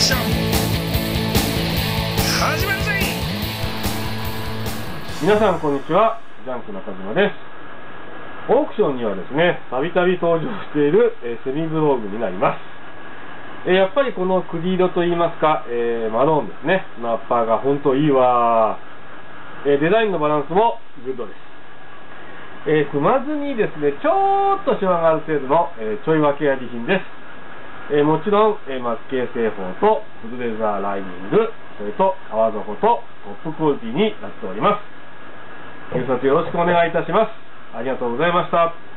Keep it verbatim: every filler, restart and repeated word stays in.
ション始まるぜ。 皆さんこんにちは、ジャンク中島です。オークションにはですね、たびたび登場している、えーセミブローグになります。えーやっぱりこのクリ色といいますか、えーマローンですね、ナッパーが本当いいわ、えーデザインのバランスもグッドです。えー踏まずにですね、ちょっとシワがある程度の、えーちょい分けあり品です。えーもちろん、えー、マス系製法とフルレザーライニング、それと革底とトップクオリティになっております。検索よろしくお願いいたします。ありがとうございました。